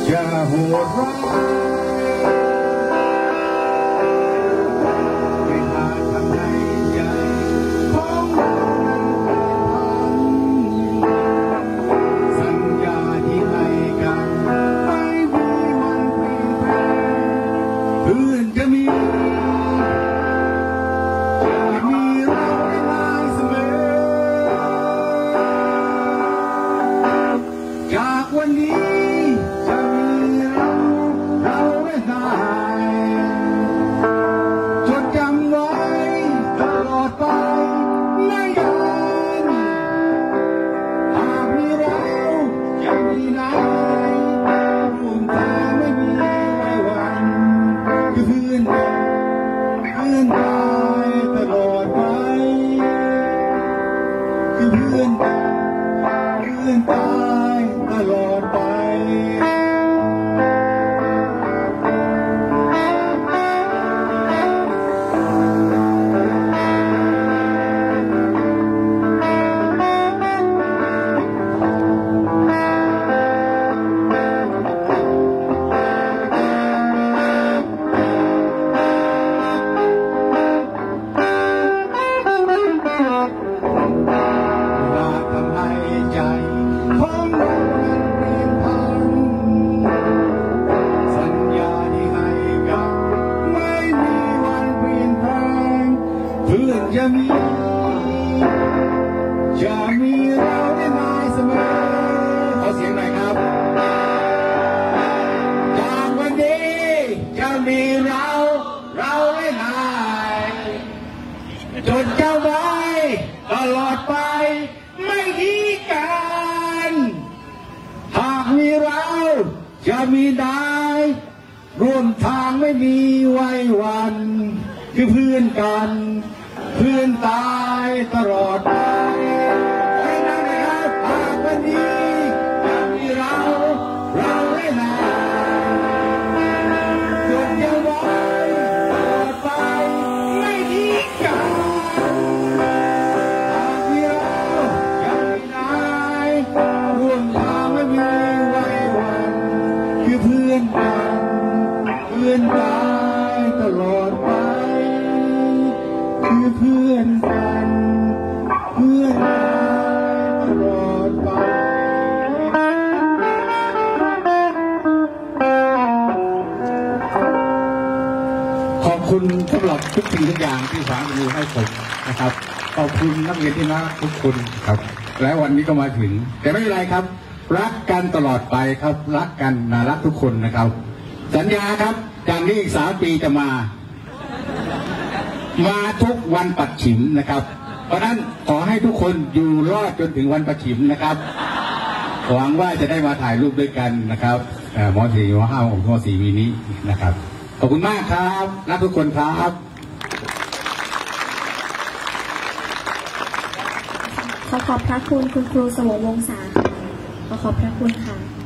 จะโหดร้ายไม่อาจทำให้ใจของเราสัญญาที่ให้กันไม่มีวันเปลี่ยนแปลงเพื่อนจะมีเราได้เสมอจากวันนี้จะมีเราไม่หายจดจำไว้ตลอดไปไม่นานหากมีเราจะมีนายร่วมทางไม่มีไว้วันคือเพื่อนตายตลอดไปคือเพื่อนตายตลอดไปจะมีเราได้นายเสมอขอเสียงหน่อยครับจากวันนี้จะมีเราได้นายจดจำไว้ตลอดไปไม่ทิ้งกันหากมีเราจะมีนายร่วมทางไม่มีไว้วันคือเพื่อนกันเพื่อนตายตลอดไปให้นั่งนะครับหากวันนี้จะมีเราได้นายจดจำไว้ตลอดไปไม่ทิ้งกันหากมีเราจะมีนายร่วมทางไม่มีไว้วันคือเพื่อนกันเพื่อนตายตลอดไปคือเพื่อนกันเพื่อนตายตลอดไปขอบคุณสำหรับทุกสิ่งทุกอย่างที่ฝากมือให้ผมนะครับขอบคุณนักเรียนที่น่ารักทุกคนครับและวันนี้ก็มาถึงแต่ไม่เป็นไรครับรักกันตลอดไปครับรักกันน่ารักทุกคนนะครับสัญญาครับจากนี้อีก3 ปีจะมาทุกวันปัดฉิมนะครับเพราะนั้นขอให้ทุกคนอยู่รอดจนถึงวันปัดฉิมนะครับหวังว่าจะได้มาถ่ายรูปด้วยกันนะครับม.4 ม.5 ของม.4 วีนี้นะครับขอบคุณมากครับรักทุกคนครับขอบพระคุณคุณครูสวงวงศาขอบพระคุณค่ะ